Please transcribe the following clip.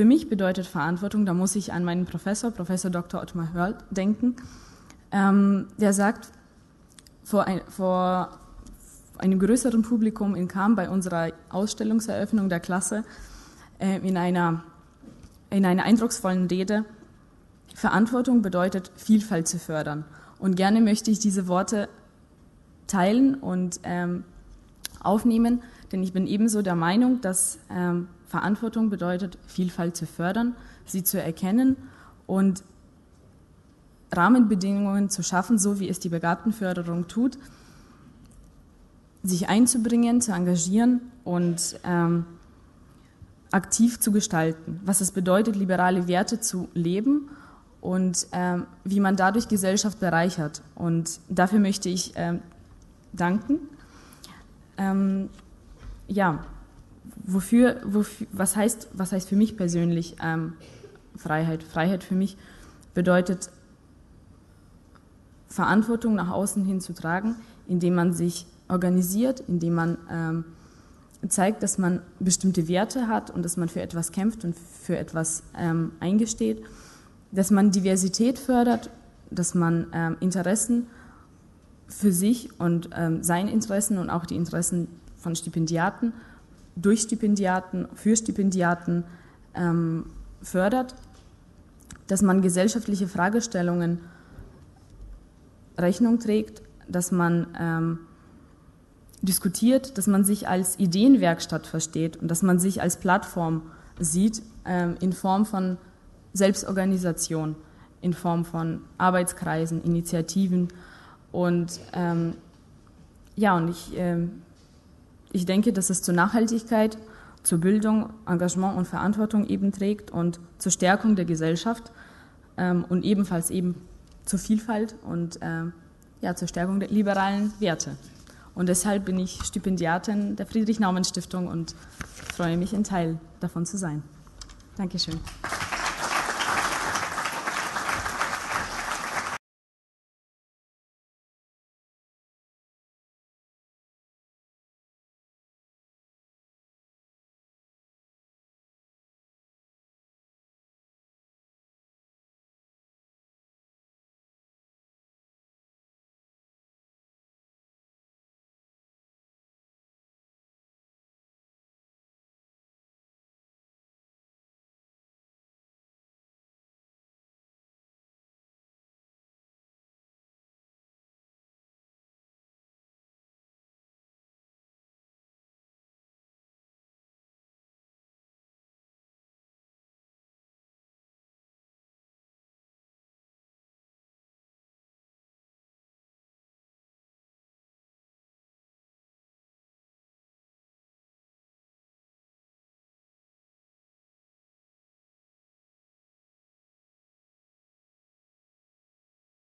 für mich bedeutet Verantwortung, da muss ich an meinen Professor Dr. Ottmar Hörl denken, der sagt, vor einem größeren Publikum in Cham bei unserer Ausstellungseröffnung der Klasse in einer eindrucksvollen Rede: Verantwortung bedeutet, Vielfalt zu fördern. Und gerne möchte ich diese Worte teilen und aufnehmen, denn ich bin ebenso der Meinung, dass Verantwortung bedeutet, Vielfalt zu fördern, sie zu erkennen und Rahmenbedingungen zu schaffen, so wie es die Begabtenförderung tut, sich einzubringen, zu engagieren und aktiv zu gestalten, was es bedeutet, liberale Werte zu leben und wie man dadurch Gesellschaft bereichert. Und dafür möchte ich danken. Was heißt für mich persönlich Freiheit? Freiheit für mich bedeutet, Verantwortung nach außen hin zu tragen, indem man sich organisiert, indem man zeigt, dass man bestimmte Werte hat und dass man für etwas kämpft und für etwas eingesteht, dass man Diversität fördert, dass man Interessen für sich und seine Interessen und auch die Interessen von Stipendiaten durch Stipendiaten, für Stipendiaten fördert, dass man gesellschaftliche Fragestellungen Rechnung trägt, dass man diskutiert, dass man sich als Ideenwerkstatt versteht und dass man sich als Plattform sieht in Form von Selbstorganisation, in Form von Arbeitskreisen, Initiativen und ich denke, dass es zur Nachhaltigkeit, zur Bildung, Engagement und Verantwortung eben trägt und zur Stärkung der Gesellschaft und ebenfalls eben zur Vielfalt und zur Stärkung der liberalen Werte. Und deshalb bin ich Stipendiatin der Friedrich-Naumann-Stiftung und freue mich, ein Teil davon zu sein. Dankeschön.